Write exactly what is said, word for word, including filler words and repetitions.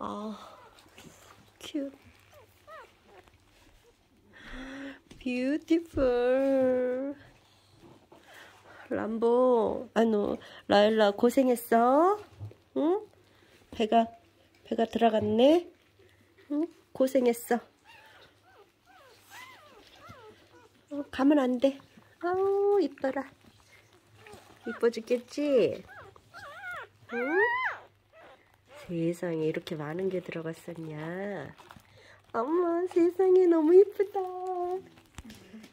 아, 큐. 뷰티풀. 람보, 아노, 라일라 고생했어. 응? 배가, 배가 들어갔네. 응? 고생했어. 어, 가면 안 돼. 아우, 이뻐라. 이뻐 죽겠지? 응? 세상에 이렇게 많은 게 들어갔었냐. 어머, 세상에 너무 이쁘다.